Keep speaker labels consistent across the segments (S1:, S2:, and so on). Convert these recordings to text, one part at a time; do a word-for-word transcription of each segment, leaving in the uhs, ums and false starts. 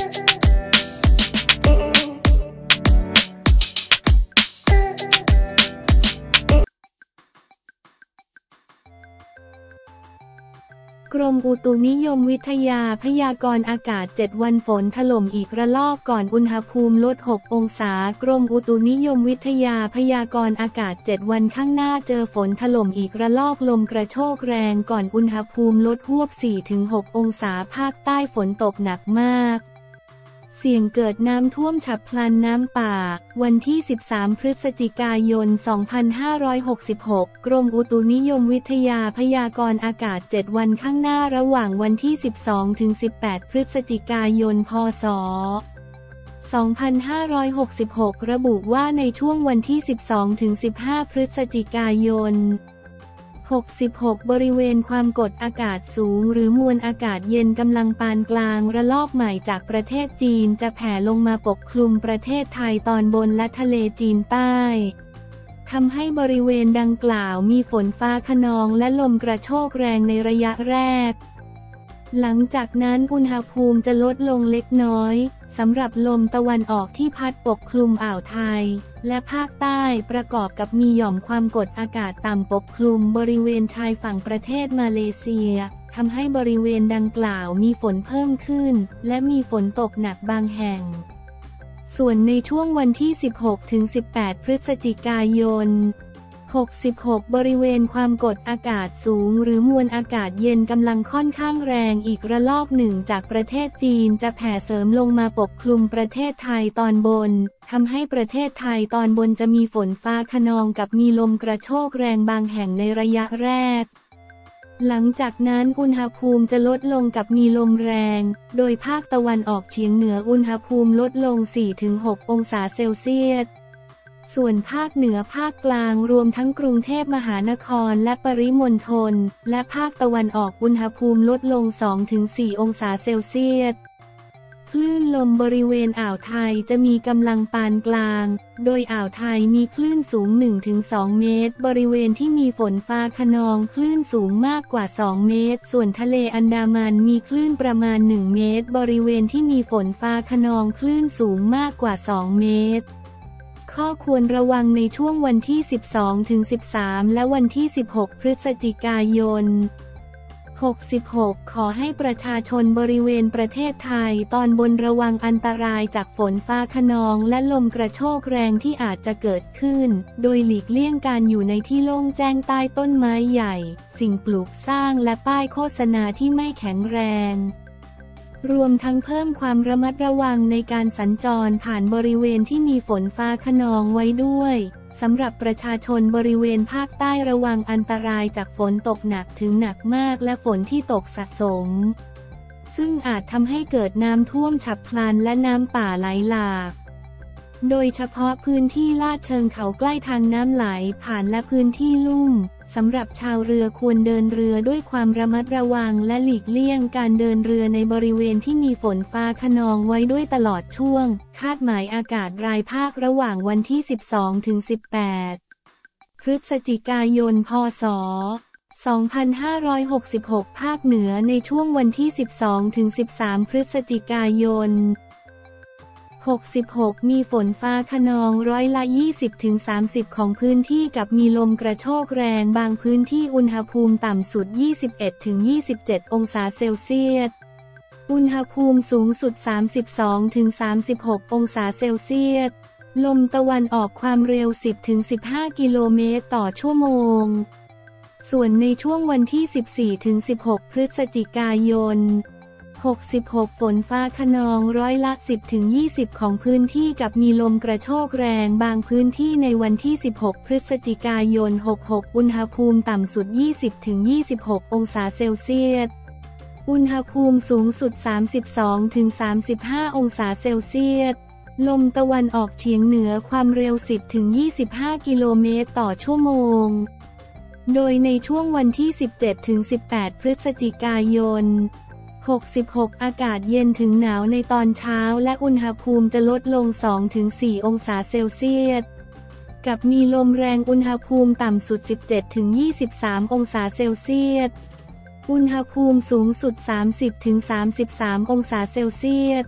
S1: กรมอุตุนิยมวิทยาพยากรณ์อากาศเจ็ดวันฝนถล่มอีกระลอกก่อนอุณหภูมิลดหกองศากรมอุตุนิยมวิทยาพยากรณ์อากาศเจ็ดวันข้างหน้าเจอฝนถล่มอีกระลอกลมกระโชกแรงก่อนอุณหภูมิลดฮวบ สี่ถึงหก องศาภาคใต้ฝนตกหนักมากเสี่ยงเกิดน้ำท่วมฉับพลันน้ำป่าวันที่สิบสามพฤศจิกายนสองพันห้าร้อยหกสิบหกกรมอุตุนิยมวิทยาพยากรณ์อากาศเจ็ดวันข้างหน้าระหว่างวันที่สิบสองถึงสิบแปดพฤศจิกายนพ.ศ. สองพันห้าร้อยหกสิบหกระบุว่าในช่วงวันที่สิบสองถึงสิบห้าพฤศจิกายนหกสิบหกบริเวณความกดอากาศสูงหรือมวลอากาศเย็นกำลังปานกลางระลอกใหม่จากประเทศจีนจะแผ่ลงมาปกคลุมประเทศไทยตอนบนและทะเลจีนใต้ทำให้บริเวณดังกล่าวมีฝนฟ้าคะนองและลมกระโชกแรงในระยะแรกหลังจากนั้นอุณหภูมิจะลดลงเล็กน้อยสำหรับลมตะวันออกที่พัดปกคลุมอ่าวไทยและภาคใต้ประกอบกับมีหย่อมความกดอากาศต่ำปกคลุมบริเวณชายฝั่งประเทศมาเลเซียทำให้บริเวณดังกล่าวมีฝนเพิ่มขึ้นและมีฝนตกหนักบางแห่งส่วนในช่วงวันที่สิบหกถึงสิบแปดพฤศจิกายนหกสิบหกบริเวณความกดอากาศสูงหรือมวลอากาศเย็นกำลังค่อนข้างแรงอีกระลอกหนึ่งจากประเทศจีนจะแผ่เสริมลงมาปกคลุมประเทศไทยตอนบนทำให้ประเทศไทยตอนบนจะมีฝนฟ้าคะนองกับมีลมกระโชกแรงบางแห่งในระยะแรกหลังจากนั้นอุณหภูมิจะลดลงกับมีลมแรงโดยภาคตะวันออกเฉียงเหนืออุณหภูมิลดลง สี่ถึงหก องศาเซลเซียสส่วนภาคเหนือภาคกลางรวมทั้งกรุงเทพมหานครและปริมณฑลและภาคตะวันออกอุณหภูมิลดลง สองถึงสี่ องศาเซลเซียสคลื่นลมบริเวณอ่าวไทยจะมีกำลังปานกลางโดยอ่าวไทยมีคลื่นสูง หนึ่งถึงสอง เมตรบริเวณที่มีฝนฟ้าคะนองคลื่นสูงมากกว่าสองเมตรส่วนทะเลอันดามันมีคลื่นประมาณหนึ่งเมตรบริเวณที่มีฝนฟ้าคะนองคลื่นสูงมากกว่าสองเมตรข้อควรระวังในช่วงวันที่สิบสองถึงสิบสามและวันที่สิบหกพฤศจิกายนหกสิบหกขอให้ประชาชนบริเวณประเทศไทยตอนบนระวังอันตรายจากฝนฟ้าคะนองและลมกระโชกแรงที่อาจจะเกิดขึ้นโดยหลีกเลี่ยงการอยู่ในที่โล่งแจ้งใต้ต้นไม้ใหญ่สิ่งปลูกสร้างและป้ายโฆษณาที่ไม่แข็งแรงรวมทั้งเพิ่มความระมัดระวังในการสัญจรผ่านบริเวณที่มีฝนฟ้าคะนองไว้ด้วยสำหรับประชาชนบริเวณภาคใต้ระวังอันตรายจากฝนตกหนักถึงหนักมากและฝนที่ตกสะสมซึ่งอาจทำให้เกิดน้ำท่วมฉับพลันและน้ำป่าไหลหลากโดยเฉพาะพื้นที่ลาดเชิงเขาใกล้ทางน้ำไหลผ่านและพื้นที่ลุ่มสำหรับชาวเรือควรเดินเรือด้วยความระมัดระวังและหลีกเลี่ยงการเดินเรือในบริเวณที่มีฝนฟ้าคะนองไว้ด้วยตลอดช่วงคาดหมายอากาศรายภาคระหว่างวันที่สิบสองถึงสิบแปดพฤศจิกายนพ.ศ. สองพันห้าร้อยหกสิบหกภาคเหนือในช่วงวันที่สิบสองถึงสิบสามพฤศจิกายนหกสิบหกมีฝนฟ้าคะนองร้อยละ ยี่สิบถึงสามสิบ ของพื้นที่กับมีลมกระโชกแรงบางพื้นที่อุณหภูมิต่ำสุด ยี่สิบเอ็ดถึงยี่สิบเจ็ด องศาเซลเซียสอุณหภูมิสูงสุด สามสิบสองถึงสามสิบหก องศาเซลเซียสลมตะวันออกความเร็ว สิบถึงสิบห้า กิโลเมตรต่อชั่วโมงส่วนในช่วงวันที่ สิบสี่ถึงสิบหก พฤศจิกายนหกสิบหกฝนฟ้าคะนองร้อยละ สิบถึงยี่สิบ ของพื้นที่กับมีลมกระโชกแรงบางพื้นที่ในวันที่สิบหกพฤศจิกายนหกสิบหกอุณหภูมิต่ำสุด ยี่สิบถึงยี่สิบหก องศาเซลเซียสอุณหภูมิสูงสุด สามสิบสองถึงสามสิบห้า องศาเซลเซียสลมตะวันออกเฉียงเหนือความเร็ว สิบถึงยี่สิบห้า กิโลเมตรต่อชั่วโมงโดยในช่วงวันที่ สิบเจ็ดถึงสิบแปด พฤศจิกายนหกสิบหกอากาศเย็นถึงหนาวในตอนเช้าและอุณหภูมิจะลดลง สองถึงสี่ องศาเซลเซียสกับมีลมแรงอุณหภูมิต่ำสุด สิบเจ็ดถึงยี่สิบสาม องศาเซลเซียสอุณหภูมิสูงสุด สามสิบถึงสามสิบสาม องศาเซลเซียส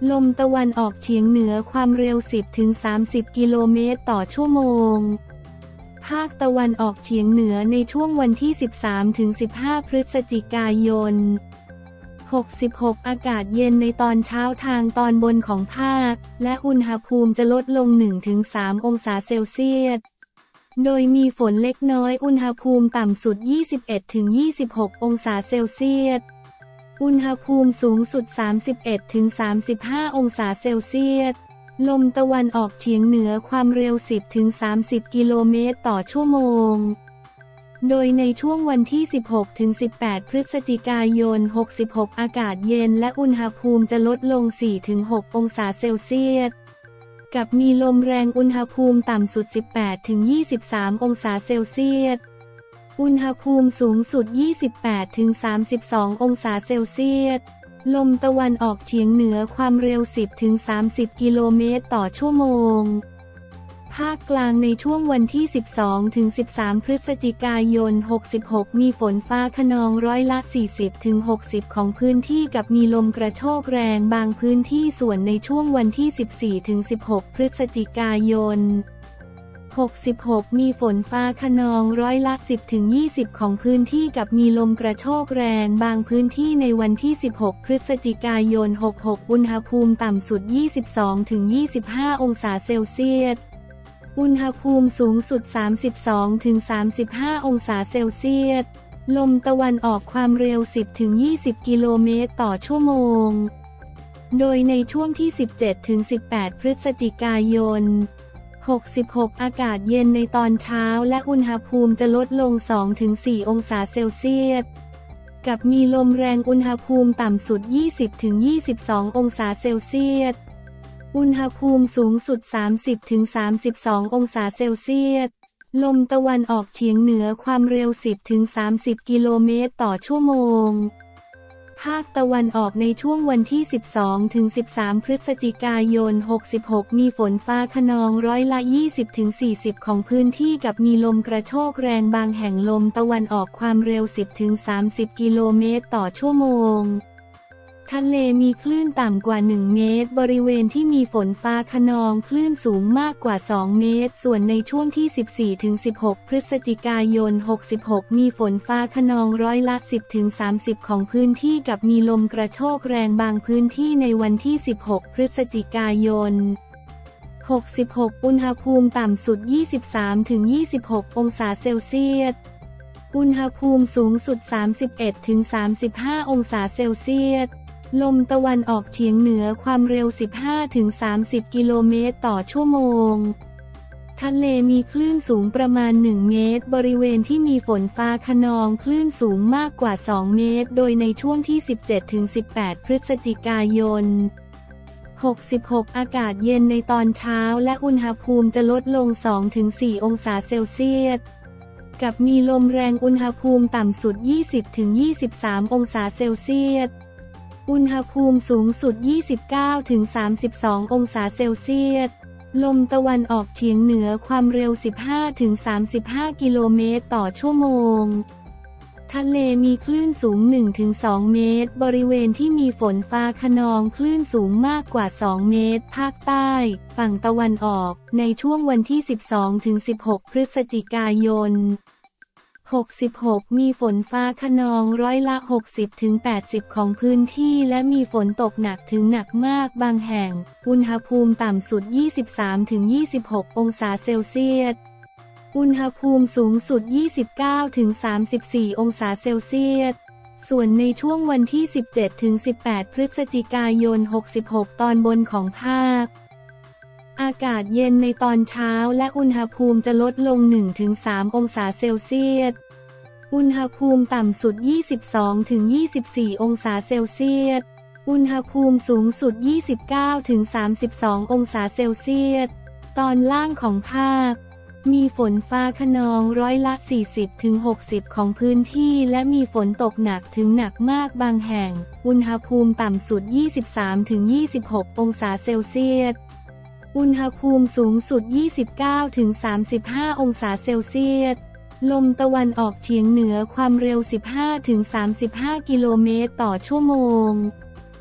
S1: ลมตะวันออกเฉียงเหนือความเร็ว สิบถึงสามสิบ กิโลเมตรต่อชั่วโมงภาคตะวันออกเฉียงเหนือในช่วงวันที่ สิบสามถึงสิบห้า พฤศจิกายน หกสิบหก อากาศเย็นในตอนเช้าทางตอนบนของภาคและอุณหภูมิจะลดลง หนึ่งถึงสาม องศาเซลเซียสโดยมีฝนเล็กน้อยอุณหภูมิต่ำสุด ยี่สิบเอ็ดถึงยี่สิบหก องศาเซลเซียสอุณหภูมิสูงสุด สามสิบเอ็ดถึงสามสิบห้า องศาเซลเซียสลมตะวันออกเฉียงเหนือความเร็ว สิบถึงสามสิบ กิโลเมตรต่อชั่วโมงโดยในช่วงวันที่ สิบหกถึงสิบแปด พฤศจิกายน หกสิบหก อากาศเย็นและอุณหภูมิจะลดลง สี่ถึงหก องศาเซลเซียสกับมีลมแรงอุณหภูมิต่ำสุด สิบแปดถึงยี่สิบสาม องศาเซลเซียสอุณหภูมิสูงสุด ยี่สิบแปดถึงสามสิบสอง องศาเซลเซียสลมตะวันออกเฉียงเหนือความเร็ว สิบถึงสามสิบ กิโลเมตรต่อชั่วโมงภาคกลางในช่วงวันที่ สิบสองถึงสิบสาม พฤศจิกายน หกสิบหก มีฝนฟ้าคะนองร้อยละ สี่สิบถึงหกสิบ ของพื้นที่กับมีลมกระโชกแรงบางพื้นที่ส่วนในช่วงวันที่ สิบสี่ถึงสิบหก พฤศจิกายน หกสิบหก มีฝนฟ้าคะนองร้อยละ สิบถึงยี่สิบ ของพื้นที่กับมีลมกระโชกแรงบางพื้นที่ในวันที่ สิบหก พฤศจิกายน หกสิบหก อุณหภูมิต่ำสุด ยี่สิบสองถึงยี่สิบห้า องศาเซลเซียสอุณหภูมิสูงสุด สามสิบสองถึงสามสิบห้า องศาเซลเซียสลมตะวันออกความเร็ว สิบถึงยี่สิบ กิโลเมตรต่อชั่วโมงโดยในช่วงที่ สิบเจ็ดถึงสิบแปด พฤศจิกายน หกสิบหก อากาศเย็นในตอนเช้าและอุณหภูมิจะลดลง สองถึงสี่ องศาเซลเซียสกับมีลมแรงอุณหภูมิต่ำสุด ยี่สิบถึงยี่สิบสอง องศาเซลเซียสอุณหภูมิสูงสุด สามสิบถึงสามสิบสอง องศาเซลเซียสลมตะวันออกเฉียงเหนือความเร็ว สิบถึงสามสิบ กิโลเมตรต่อชั่วโมงภาคตะวันออกในช่วงวันที่ สิบสองถึงสิบสาม พฤศจิกายน หกสิบหก มีฝนฟ้าคะนองร้อยละ ยี่สิบถึงสี่สิบ ของพื้นที่กับมีลมกระโชกแรงบางแห่งลมตะวันออกความเร็ว สิบถึงสามสิบ กิโลเมตรต่อชั่วโมงทะเลมีคลื่นต่ำกว่า หนึ่ง เมตรบริเวณที่มีฝนฟ้าคะนองคลื่นสูงมากกว่า สอง เมตรส่วนในช่วงที่ สิบสี่ถึงสิบหก พฤศจิกายน หกสิบหก มีฝนฟ้าคะนองร้อยละ สิบถึงสามสิบ ของพื้นที่กับมีลมกระโชกแรงบางพื้นที่ในวันที่ สิบหก พฤศจิกายน หกสิบหก อุณหภูมิต่ำสุด ยี่สิบสามถึงยี่สิบหก องศาเซลเซียสอุณหภูมิสูงสุด สามสิบเอ็ดถึงสามสิบห้า องศาเซลเซียสลมตะวันออกเฉียงเหนือความเร็ว สิบห้าถึงสามสิบ กิโลเมตรต่อชั่วโมงทะเลมีคลื่นสูงประมาณ หนึ่ง เมตรบริเวณที่มีฝนฟ้าคะนองคลื่นสูงมากกว่า สอง เมตรโดยในช่วงที่ สิบเจ็ดถึงสิบแปด พฤศจิกายน หกสิบหก อากาศเย็นในตอนเช้าและอุณหภูมิจะลดลง สองถึงสี่ องศาเซลเซียสกับมีลมแรงอุณหภูมิต่ำสุด ยี่สิบถึงยี่สิบสาม องศาเซลเซียสอุณหภูมิสูงสุด ยี่สิบเก้าถึงสามสิบสอง องศาเซลเซียสลมตะวันออกเฉียงเหนือความเร็ว สิบห้าถึงสามสิบห้า กิโลเมตรต่อชั่วโมงทะเลมีคลื่นสูง หนึ่งถึงสอง เมตรบริเวณที่มีฝนฟ้าคะนองคลื่นสูงมากกว่า สอง เมตรภาคใต้ฝั่งตะวันออกในช่วงวันที่ สิบสองถึงสิบหก พฤศจิกายน หกสิบหก มีฝนฟ้าคะนองร้อยละ หกสิบถึงแปดสิบ ของพื้นที่และมีฝนตกหนักถึงหนักมากบางแห่งอุณหภูมิต่ำสุด ยี่สิบสามถึงยี่สิบหก องศาเซลเซียสอุณหภูมิสูงสุด ยี่สิบเก้าถึงสามสิบสี่ องศาเซลเซียสส่วนในช่วงวันที่ สิบเจ็ดถึงสิบแปด พฤศจิกายน หกสิบหก ตอนบนของภาคอากาศเย็นในตอนเช้าและอุณหภูมิจะลดลง หนึ่งถึงสาม องศาเซลเซียสอุณหภูมิต่ำสุด ยี่สิบสองถึงยี่สิบสี่ องศาเซลเซียสอุณหภูมิสูงสุด ยี่สิบเก้าถึงสามสิบสอง องศาเซลเซียสตอนล่างของภาคมีฝนฟ้าคะนองร้อยละ สี่สิบถึงหกสิบ ของพื้นที่และมีฝนตกหนักถึงหนักมากบางแห่งอุณหภูมิต่ำสุด ยี่สิบสามถึงยี่สิบหก องศาเซลเซียสอุณหภูมิสูงสุด ยี่สิบเก้าถึงสามสิบห้า องศาเซลเซียสลมตะวันออกเฉียงเหนือความเร็ว สิบห้าถึงสามสิบห้า กิโลเมตรต่อชั่วโมงท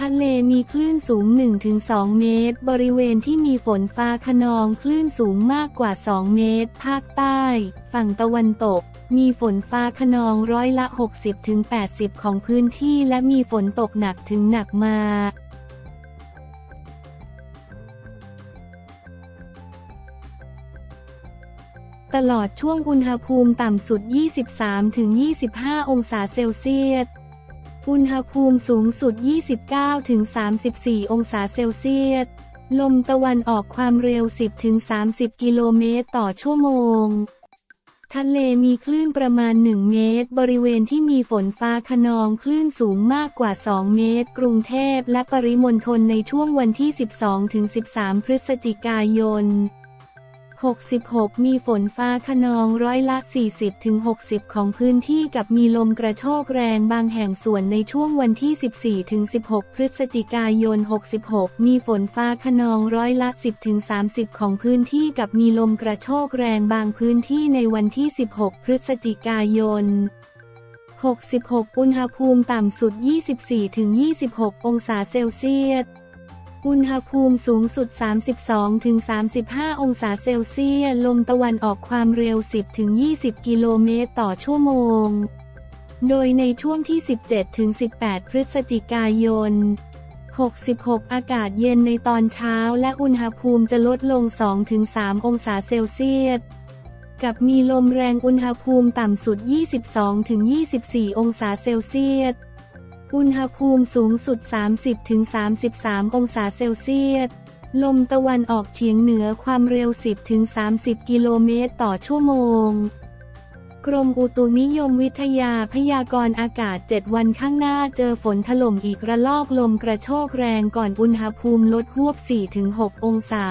S1: ทะเลมีคลื่นสูง หนึ่งถึงสอง เมตรบริเวณที่มีฝนฟ้าคะนองคลื่นสูงมากกว่าสองเมตรภาคใต้ฝั่งตะวันตกมีฝนฟ้าคะนองร้อยละ หกสิบถึงแปดสิบ ของพื้นที่และมีฝนตกหนักถึงหนักมากตลอดช่วงอุณหภูมิต่ำสุด ยี่สิบสามถึงยี่สิบห้า องศาเซลเซียสอุณหภูมิสูงสุด ยี่สิบเก้าถึงสามสิบสี่ องศาเซลเซียสลมตะวันออกความเร็ว สิบถึงสามสิบ กิโลเมตรต่อชั่วโมงทะเลมีคลื่นประมาณ หนึ่ง เมตรบริเวณที่มีฝนฟ้าคะนองคลื่นสูงมากกว่า สอง เมตรกรุงเทพและปริมณฑลในช่วงวันที่ สิบสองถึงสิบสาม พฤศจิกายนหกสิบหกมีฝนฟ้าคะนองร้อยละ สี่สิบถึงหกสิบ ของพื้นที่กับมีลมกระโชกแรงบางแห่งส่วนในช่วงวันที่ สิบสี่ถึงสิบหก พฤศจิกายนหกสิบหกมีฝนฟ้าคะนองร้อยละ สิบถึงสามสิบ ของพื้นที่กับมีลมกระโชกแรงบางพื้นที่ในวันที่ สิบหก พฤศจิกายนหกสิบหกอุณหภูมิต่ำสุด ยี่สิบสี่ถึงยี่สิบหก องศาเซลเซียสอุณหภูมิสูงสุด สามสิบสองถึงสามสิบห้า องศาเซลเซียสลมตะวันออกความเร็ว สิบถึงยี่สิบ กิโลเมตรต่อชั่วโมงโดยในช่วงที่ สิบเจ็ดถึงสิบแปด พฤศจิกายนหกสิบหกอากาศเย็นในตอนเช้าและอุณหภูมิจะลดลง สองถึงสาม องศาเซลเซียสกับมีลมแรงอุณหภูมิต่ำสุด ยี่สิบสองถึงยี่สิบสี่ องศาเซลเซียสอุณหภูมิสูงสุด สามสิบถึงสามสิบสาม องศาเซลเซียสลมตะวันออกเฉียงเหนือความเร็ว สิบถึงสามสิบ กิโลเมตรต่อชั่วโมงกรมอุตุนิยมวิทยาพยากรณ์อากาศ เจ็ด วันข้างหน้าเจอฝนถล่มอีกระลอกลมกระโชกแรงก่อนอุณหภูมิลดฮวบ สี่ถึงหก องศา